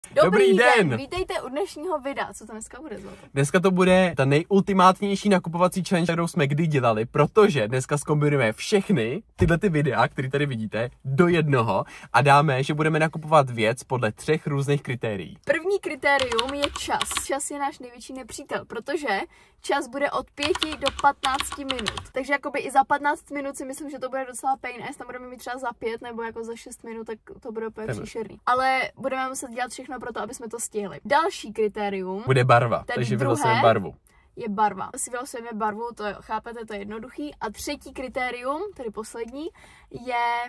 Dobrý den! Vítejte u dnešního videa. Co to dneska bude, Zlato? Dneska to bude ta nejultimátnější nakupovací challenge, kterou jsme kdy dělali, protože dneska zkombinujeme všechny tyhle videa, které tady vidíte, do jednoho a dáme, že budeme nakupovat věc podle 3 různých kritérií. První kritérium je čas. Čas je náš největší nepřítel, protože čas bude od 5 do 15 minut. Takže jakoby i za 15 minut si myslím, že to bude docela pain. A jestli tam budeme mít třeba za 5 nebo jako za 6 minut, tak to bude úplně příšerný. Ale budeme muset dělat všechno pro to, aby jsme to stihli. Další kritérium bude barva, takže vylosujeme barvu. Je barva. Si vylosujeme barvu, to je, chápete, to je jednoduchý. A třetí kritérium, tedy poslední, je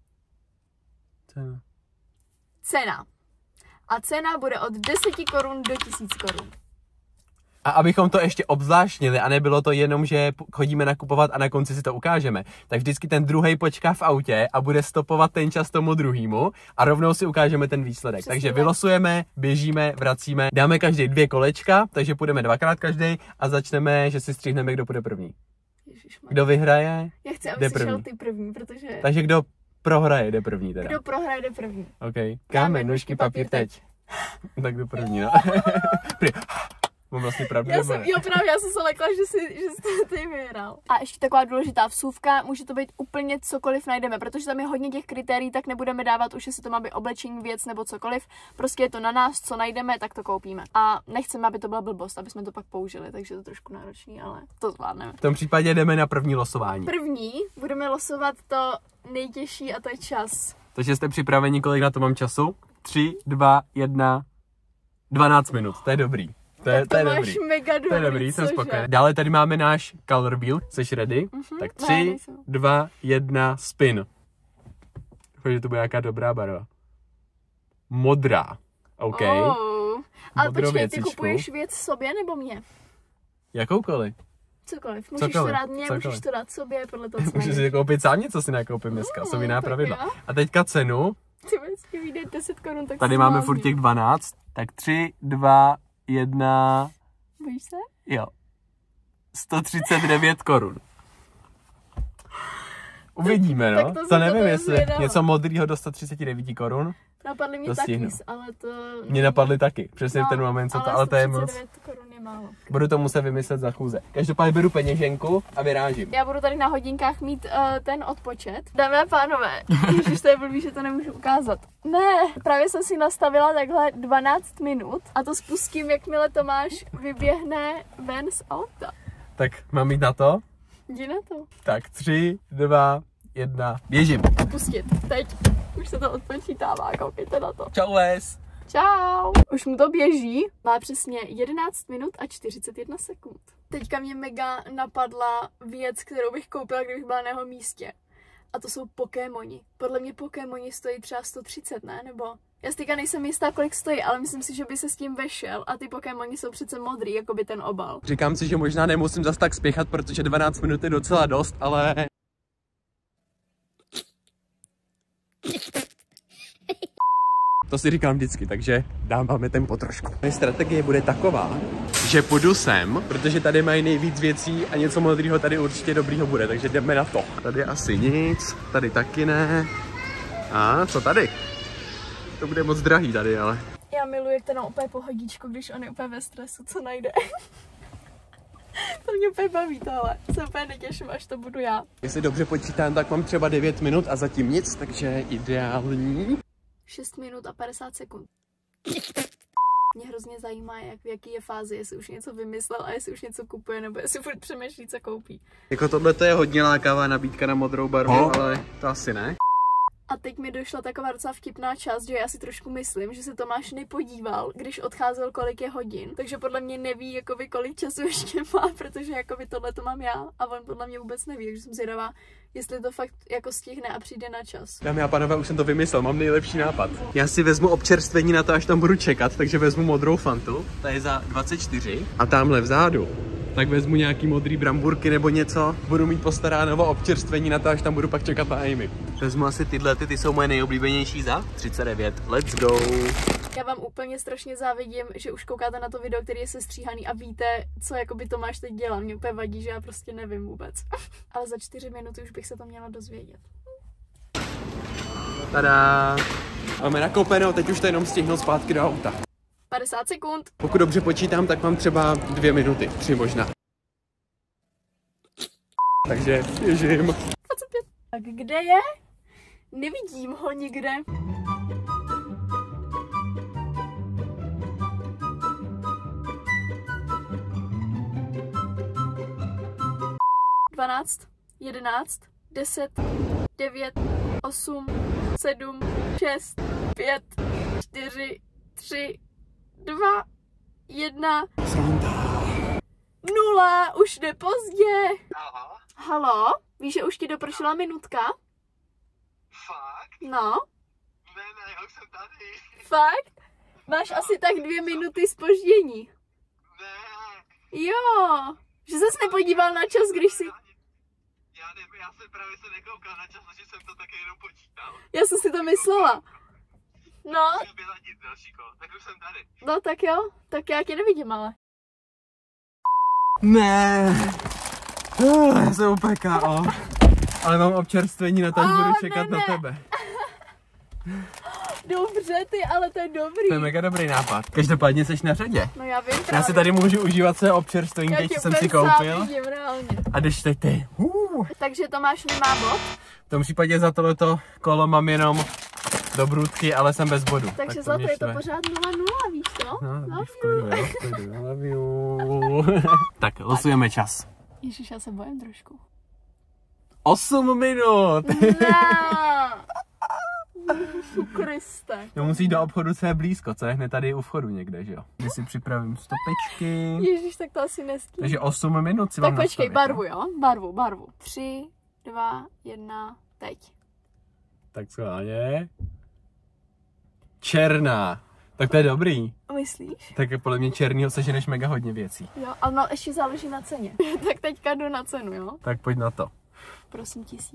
cena. A cena bude od 10 korun do 1000 korun. A abychom to ještě obzvláštnili a nebylo to jenom, že chodíme nakupovat a na konci si to ukážeme, tak vždycky ten druhej počká v autě a bude stopovat ten čas tomu druhému a rovnou si ukážeme ten výsledek. Přesně takže vylosujeme, běžíme, vracíme, dáme každý 2 kolečka, takže půjdeme 2krát každý a začneme, že si stříhneme, kdo půjde první. Ježišmarja. Kdo vyhraje, já chci, aby jsi šel ty první, protože... Takže kdo prohraje, jde první teda. Kdo prohraje, jde prvý. OK. Kámen, nůžky, papír, teď. Tak kdo první, no. Mám vlastně pravdu, já jsem se lekla, že jste ty vyhrál. A ještě taková důležitá vsuvka, může to být úplně cokoliv najdeme, protože tam je hodně těch kritérií, tak nebudeme dávat už, jestli to má být oblečení, věc nebo cokoliv. Prostě je to na nás, co najdeme, tak to koupíme. A nechceme, aby to byla blbost, aby jsme to pak použili, takže je to trošku náročný, ale to zvládneme. V tom případě jdeme na první losování. První budeme losovat to nejtěžší a to je čas. Takže jste připraveni, kolik na to mám času? 3, 2, 1, 12 minut, to je dobrý. To je dobrý. Mega dobrý. To je dobrý, jsem spokojený. Dále tady máme náš color wheel, jsi ready? Tak 3, 2, 1, spin. Doufám, že to bude nějaká dobrá barva. Modrá. OK. Ale počkej, ty kupuješ věc sobě nebo mě? Jakoukoliv. Cokoliv. Můžeš to dát mě, můžeš to dát sobě, podle toho, co můžeš si koupit sám něco, si nakoupím dneska, jsou jiná pravidla. Jo. A teďka cenu. Ty vždycky vyjde 10 korun, tak tady máme furt těch 12, tak 3, 2, 1... Bojíš se? Jo. 139 korun. Uvidíme, no. To nevím, jestli něco modrýho do 139 korun. Napadly mě taky, ale to... Mě napadly taky, přesně v ten moment, co to, ale to je moc. 139 korun je málo. Budu to muset vymyslet za chůze. Každopádně beru peněženku a vyrážím. Já budu tady na hodinkách mít ten odpočet. Dámy a pánové, ježiš, to je blbý, že to nemůžu ukázat. Ne, právě jsem si nastavila takhle 12 minut a to spustím, jakmile Tomáš vyběhne ven z auta. Tak mám jít na to? Jdi na to. Tak 3, 2, 1, běžím. Spustit, teď. Už se to odpočítává, koukejte na to. Čau les. Čau. Už mu to běží, má přesně 11 minut a 41 sekund. Teďka mě mega napadla věc, kterou bych koupila, kdybych byla na jeho místě. A to jsou Pokémoni. Podle mě Pokémoni stojí třeba 130, ne? Nebo... Já si teďka nejsem jistá, kolik stojí, ale myslím si, že by se s tím vešel. A ty Pokémoni jsou přece modrý, jako by ten obal. Říkám si, že možná nemusím zas tak spěchat, protože 12 minut je docela dost, ale... To si říkám vždycky, takže dáváme tempo trošku. Moje strategie bude taková, že půjdu sem, protože tady mají nejvíc věcí a něco modrýho tady určitě dobrýho bude, takže jdeme na to. Tady asi nic, tady taky ne. A co tady? To bude moc drahý tady, ale... Já miluji, jak to nám úplně pohodičko, když on je úplně ve stresu, co najde. To mě úplně baví tohle. Se úplně netěším, až to budu já. Jestli dobře počítám, tak mám třeba 9 minut a zatím nic, takže ideální. 6 minut a 50 sekund. Mě hrozně zajímá, v jaký je fázi, jestli už něco vymyslel a jestli už něco kupuje, nebo jestli furt přemýšlí, co koupí. Jako tohle to je hodně lákavá nabídka na modrou barvu, ale to asi ne. A teď mi došla taková docela vtipná část, že já si trošku myslím, že se Tomáš nepodíval, když odcházel, kolik je hodin. Takže podle mě neví, jakoby, kolik času ještě má, protože jakoby, tohle to mám já a on podle mě vůbec neví, takže jsem zvědavá, jestli to fakt jako stihne a přijde na čas. Dámy a pánové, už jsem to vymyslel, mám nejlepší nápad. Já si vezmu občerstvení na to, až tam budu čekat, takže vezmu modrou Fantu, ta je za 24 a tamhle vzadu. Tak vezmu nějaký modrý bramburky nebo něco. Budu mít postaráno občerstvení na to, až tam budu pak čekat na Amy. Vezmu asi tyhle, ty jsou moje nejoblíbenější za 39. Let's go! Já vám úplně strašně závidím, že už koukáte na to video, který je sestříhaný a víte, co jakoby Tomáš teď dělá. Mě úplně vadí, že já prostě nevím vůbec. Ale za 4 minuty už bych se to měla dozvědět. Tada! Máme nakoupeno, teď už to jenom stihnout zpátky do auta. 50 sekund. Pokud dobře počítám, tak mám třeba 2 minuty, 3 možná. Takže běžím. 25. Tak kde je? Nevidím ho nikde. Dvanáct, 11, 10, 9, 8, 7, 6, 5, 4, 3, 2, 1, 0, už jde pozdě. Aha, Halo, víš, že už ti dopršela minutka? fakt? No, Ne, já už jsem tady. fakt? Máš asi tak 2 minuty zpoždění. Ne, Jo, že ses nepodíval na čas, když si... já nevím, já jsem právě se nekoukal na čas, že jsem to taky jenom počítal. Já jsem si to myslela. No, Byla nic další kolo, tak už jsem tady. no tak jo, tak já tě nevidím, ale. Ne. Já jsem úplně KO. Ale mám občerstvení, na to budu čekat na tebe. Dobře, ty, ale to je dobrý. To je mega dobrý nápad. Každopádně jsi na řadě. No já vím právě. Já si tady můžu užívat své občerstvení, teď jsem si koupil. Závidím, reálně. A jdeš teď ty. Takže Tomáš nemá bod, V tom případě za tohleto kolo mám jenom dobrůdky, ale jsem bez bodu. takže Tak za to mě je to štve. pořád 0-0, víš to? No, v klidu, jo, v klidu, love you. Tak, losujeme čas. Ježiš, já se bojím trošku. 8 minut! Ne! Kriste. No musíš do obchodu, co je blízko, co je hned tady u vchodu někde, že jo? Když si připravím stopečky. Ježiš, tak to asi nestihnu. Takže 8 minut si Tak mám počkej, nastavit, barvu, jo? jo? Barvu. 3, 2, 1, teď. Tak schválně. Černá. Tak to je dobrý. Myslíš? Tak podle mě černýho seženeš mega hodně věcí. Jo, ale no, ještě záleží na ceně. Tak teďka jdu na cenu, jo? Tak pojď na to. Prosím, 1000.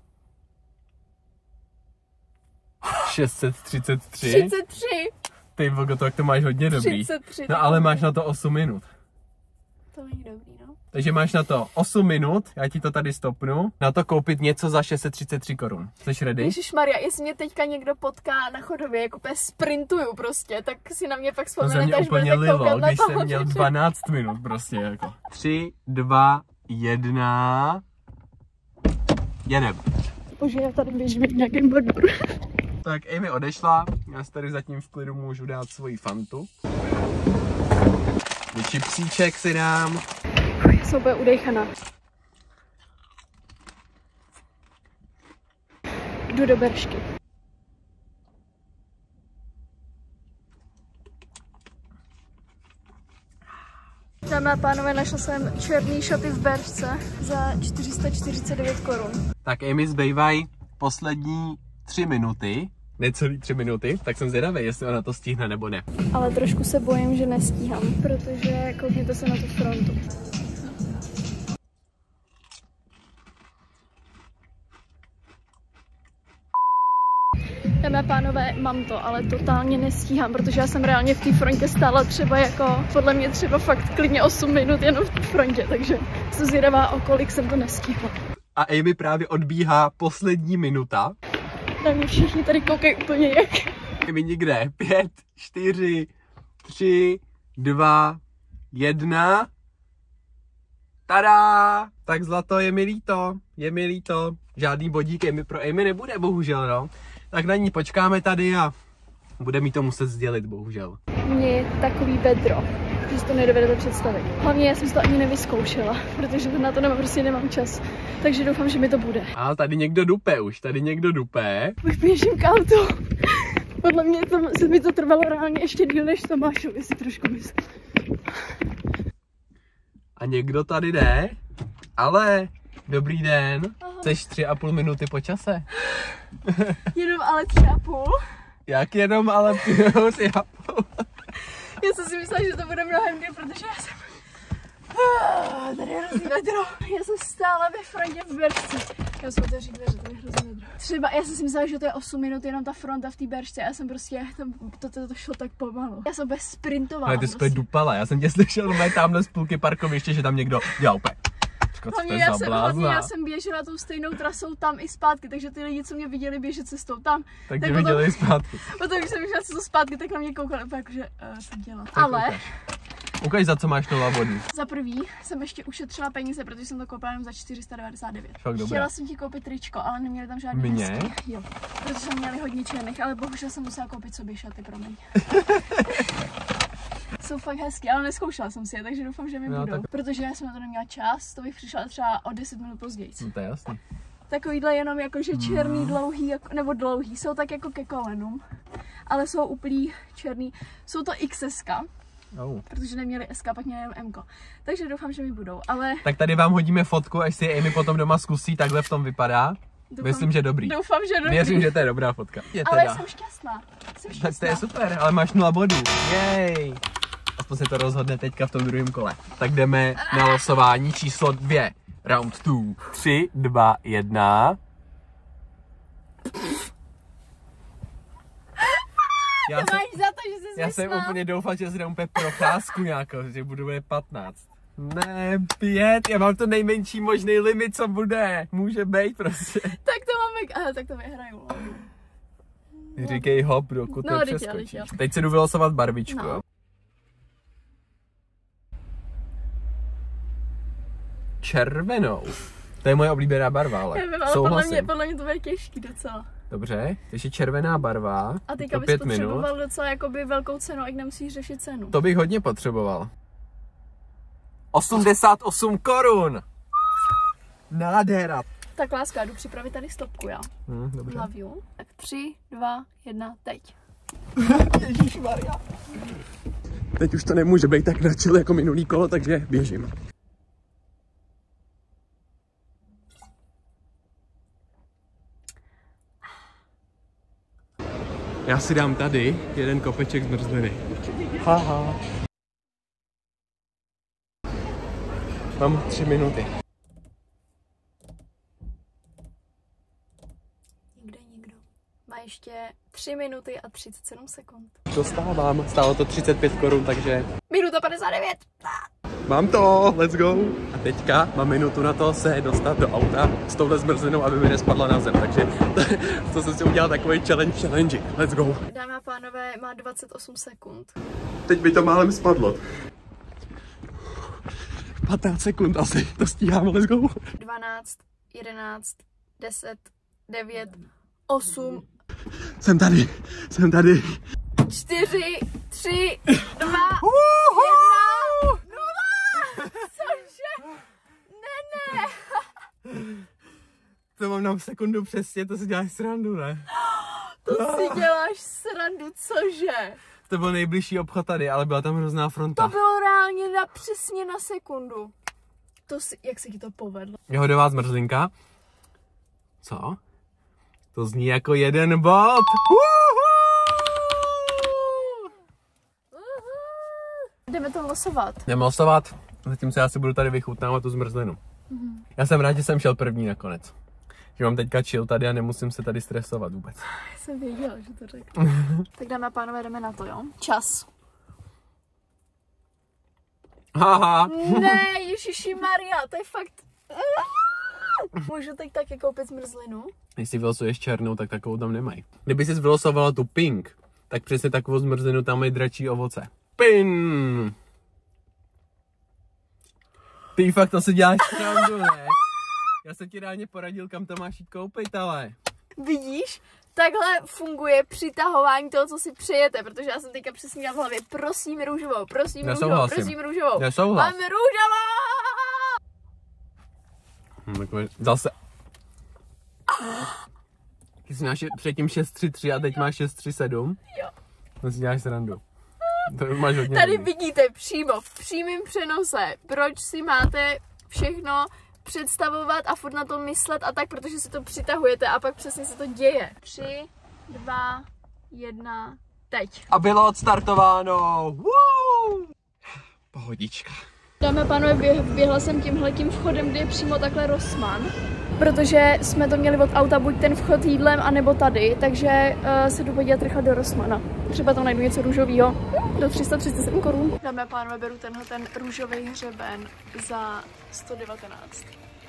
633. 33. Ty vogo, tak to máš hodně dobrý. 33. No ale máš na to 8 minut. To není dobrý, no. Takže máš na to 8 minut, já ti to tady stopnu, na to koupit něco za 633 korun. Jsi ready? Ježišmarja, jestli mě teďka někdo potká na chodově, jako úplně sprintuju prostě, tak si na mě pak To ze vzpomenete, mě až úplně budete koukat lilo, na když toho. jsem měl 12 minut prostě jako. 3, 2, 1, jedem. Bože, já tady běžím v nějakém bagru. Tak Amy odešla, já si tady zatím v klidu můžu dát svoji fantu. Čipsíček si dám. Já jsem úplně udejchaná. Jdu do Beršky. Dámy a pánové, našla jsem černý šaty v Beršce za 449 korun. Tak Amy, zbývají poslední 3 minuty. Necelý 3 minuty, tak jsem zvědavý, jestli ona to stihne nebo ne. Ale trošku se bojím, že nestíhám, protože koukněte se na tu frontu. Dámy a pánové, mám to, ale totálně nestíhám, protože já jsem reálně v té frontě stála třeba jako, podle mě třeba fakt klidně 8 minut jenom v té frontě, takže jsem zvědavá, o kolik jsem to nestihla. A Amy právě odbíhá poslední minuta. Na mě všichni tady koukají úplně jak. Amy nikde. 5, 4, 3, 2, 1. Tada! Tak zlato, je mi líto. Je mi líto. Žádný bodík pro Amy nebude, bohužel, no. Tak na ní počkáme tady a bude mi to muset sdělit, bohužel. Mně je takový bedro, že si to nedovedete představit. Hlavně já jsem si to ani nevyzkoušela, protože na to prostě nemám čas. Takže doufám, že mi to bude. A tady někdo dupe už, tady někdo dupe. Už běžím k autu. Podle mě se mi to trvalo reálně ještě díl než Tomášovi, si trošku myslím. A někdo tady jde, ale dobrý den. Jseš 3,5 minuty po čase. Jenom ale 3,5. Jak jenom, ale 3,5. Já jsem si myslela, že to bude mnohem díl, protože já jsem... Tady je hrozný vedro. Já jsem stála ve frontě v Beršce. Já jsem otevřít dveře, tady je hrozný vedro. Třeba já jsem si myslela, že to je 8 minut jenom ta fronta v té Beršce. Já jsem prostě, to šlo tak pomalu. Já jsem bez sprintovala. Ale ty jsi úplně dupala, já jsem tě slyšel tamhle z půlky parkoviště, že tam někdo dělal úplně. Počkat, co to je za blázna? Já jsem běžela tou stejnou trasou tam i zpátky, takže ty lidi, co mě viděli běžet cestou tam, tak tě viděli i zpátky. Potom, když jsem vyšla cestou zpátky, tak na mě koukali úplně jakože, co dělat. Ale... Ukaž, za co máš nová body. Za prvý jsem ještě ušetřila peníze, protože jsem to koupila jenom za 499. Fakt dobré. Chtěla jsem ti koupit tričko, ale neměli tam žádný Mě? hezký. Jo, protože jsme měli hodně černých, ale bohužel jsem musela koupit sobě šaty, promiň. Jsou fakt hezký, ale neskoušela jsem si je, takže doufám, že mi budou. Tak... Protože já jsem na to neměla čas, to bych přišla třeba o 10 minut později. No to je jasný. Takovýhle jenom jakože černý, dlouhý, jako, nebo dlouhý, jsou tak jako ke kolenům, ale jsou úplný černý. Jsou to XS-ka. Protože neměli SK, pak měli jenom M. Takže doufám, že mi budou, ale... Tak tady vám hodíme fotku, až si Amy potom doma zkusí, takhle v tom vypadá. Myslím, že dobrý. Doufám, že dobrý. Věřím, že to je dobrá fotka. Ale jsem šťastná. Tak to je super, ale máš 0 bodů. Jej. Aspoň se to rozhodne teďka v tom druhém kole. Tak jdeme na losování číslo 2. Round 2. 3, 2, 1. Já jsem úplně doufal, že si dám úplně procházku nějakou, že bude 15. Ne, 5, já mám to nejmenší možný limit, co bude. Může být prostě. Tak to máme, aha, tak to vyhraju. Říkej hop, dokud to přeskočíš. Teď se jdu vylosovat barvičku. No. Červenou. To je moje oblíbená barva, ale souhlasím. Podle mě to bude těžký docela. Dobře, takže červená barva. A teďka bys potřeboval docela jakoby velkou cenu, jak nemusíš řešit cenu. To bych hodně potřeboval. 88 korun! Nádhera. Tak láska, jdu připravit tady stopku, já. Dobře. Love you. Tak 3, 2, 1, teď. Ježišmarja. Teď už to nemůže být tak na chill jako minulý kolo, takže běžím. Já si dám tady jeden kopeček zmrzliny. Haha. Mám 3 minuty. Nikdo. Má ještě 3 minuty a 37 sekund. Dostávám, stálo to 35 korun, takže... Minuta 59. Mám to, let's go. A teďka mám minutu na to se dostat do auta s touhle zmrzlinou, aby mi nespadla na zem, takže to jsem si udělal takový challenge. Let's go. Dámy a pánové, má 28 sekund. Teď by to málem spadlo. 15 sekund asi, to stíhám, let's go. 12, 11, 10, 9, 8. Jsem tady. 4, 3, 2, 1, 0. Cože? Ne. To mám na sekundu přesně, to si děláš srandu, ne? To si děláš srandu, cože? To byl nejbližší obchod tady, ale byla tam hrozná fronta. To bylo reálně přesně na sekundu. Jak se ti to povedlo? Jahodová zmrzlinka. Co? To zní jako 1 bod. Jdeme to losovat. Jdeme losovat. Zatím se já si budu tady vychutnávat tu zmrzlinu. Já jsem rád, že jsem šel první nakonec. Že mám teďka chill tady a nemusím se tady stresovat vůbec. Já jsem věděla, že to řeknu. Tak dáme a pánové, jdeme na to, jo? Čas. Haha. Ne, Ježišimaria, to je fakt... Můžu teď taky koupit zmrzlinu? Jestli vylosuješ černou, tak takovou tam nemají. Kdyby jsi vylosovala tu pink, tak přesně takovou zmrzlinu tam mají dračí ovoce. Pin! Ty fakt to si děláš srandu, ne? Já jsem ti reálně poradil, kam to máš jít koupit, ale... Vidíš? Takhle funguje přitahování toho, co si přejete, protože já jsem teďka přesně měla v hlavě, prosím růžovou, prosím růžovou. Nesouhlas. Mám růžovou! Zase. Ty jsi máš předtím 6-3-3 a teď máš 6-3-7? Jo. To si děláš srandu. To máš hodně tady vidíte přímo v přímém přenose, proč si máte všechno představovat a furt na to myslet a tak, protože si to přitahujete a pak přesně se to děje. 3, 2, 1, teď. A bylo odstartováno. Wow! Pohodička. Dámy a pánové, běhla jsem tímhletím vchodem, kde je přímo takhle Rossmann, protože jsme to měli od auta buď ten vchod jídlem, anebo tady, takže se jdu podívat rychle do Rossmanna. Třeba tam najdu něco růžového. do 337 korun. Dámy a pánové, beru tenhle ten růžový hřeben za 119.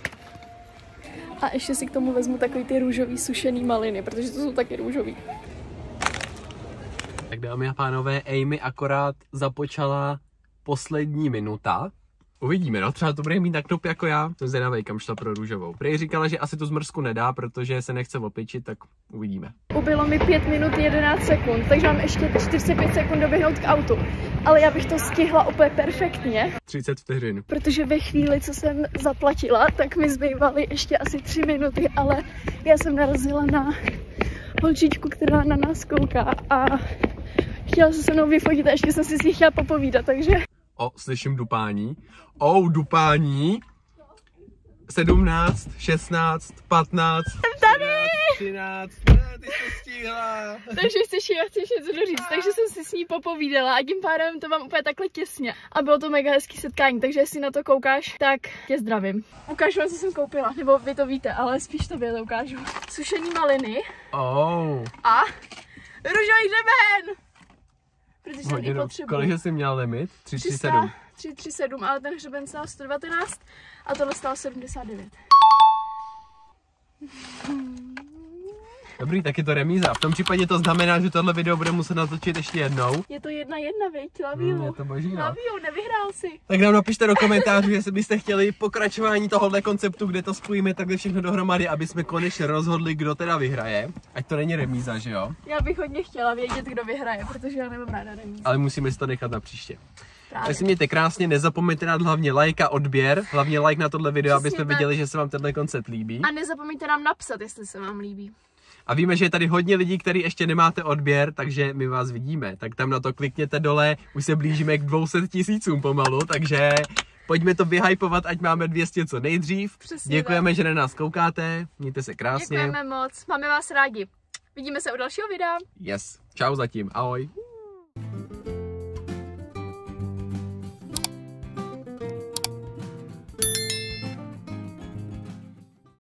A ještě si k tomu vezmu takový ty růžový sušený maliny, protože to jsou taky růžový. Tak dámy a pánové, Amy akorát započala poslední minuta. Uvidíme, no, třeba to bude mít na knop jako já. Jsem zvědavej, kam šla pro růžovou. Prej říkala, že asi tu zmrzku nedá, protože se nechce opičit, tak uvidíme. Ubylo mi 5 minut 11 sekund, takže mám ještě 45 sekund doběhnout k autu. Ale já bych to stihla úplně perfektně. 30 vteřin. Protože ve chvíli, co jsem zaplatila, tak mi zbývaly ještě asi 3 minuty, ale já jsem narazila na holčičku, která na nás kouká a chtěla se mnou vyfotit a ještě jsem si s ní chtěla popovídat, takže... O, slyším dupání. Dupání. 17, 16, 15, jsem tady! 13, ty jsi stihla. Takže chceš něco doříct, takže jsem si s ní popovídala a tím pádem to mám úplně takhle těsně. A bylo to mega hezký setkání, takže jestli na to koukáš, tak tě zdravím. Ukážu vám, co jsem koupila, nebo vy to víte, ale spíš tobě to ukážu. Sušený maliny. A růžový hřeben! Protože jsem ji potřebuji. Kolik jsi měla limit? 337. 337, ale ten hřeben stál 119 a tohle stál 79. Dobrý, tak je to remíza. V tom případě to znamená, že tohle video bude muset natočit ještě jednou. Je to 1-1, viď? Laviu. Je to boží, no. Laviu, nevyhrál si. Tak nám napište do komentářů, jestli byste chtěli pokračování tohohle konceptu, kde to spojíme takhle všechno dohromady, aby jsme konečně rozhodli, kdo teda vyhraje. Ať to není remíza, že jo? Já bych hodně chtěla vědět, kdo vyhraje, protože já nemám ráda remízu. Ale musíme si to nechat na příště. Právě. Tak si mějte krásně, nezapomeňte dát hlavně like a odběr, hlavně like na tohle video, Přesně aby jsme viděli, že se vám tenhle koncept líbí. A nezapomeňte nám napsat, jestli se vám líbí. A víme, že je tady hodně lidí, kteří ještě nemáte odběr, takže my vás vidíme. Tak tam na to klikněte dole, už se blížíme k 200 000 pomalu, takže pojďme to vyhypovat, ať máme 200 co nejdřív. Přesně Děkujeme, tak. že na nás koukáte, mějte se krásně. Děkujeme moc, máme vás rádi. Vidíme se u dalšího videa. Yes, čau zatím, ahoj.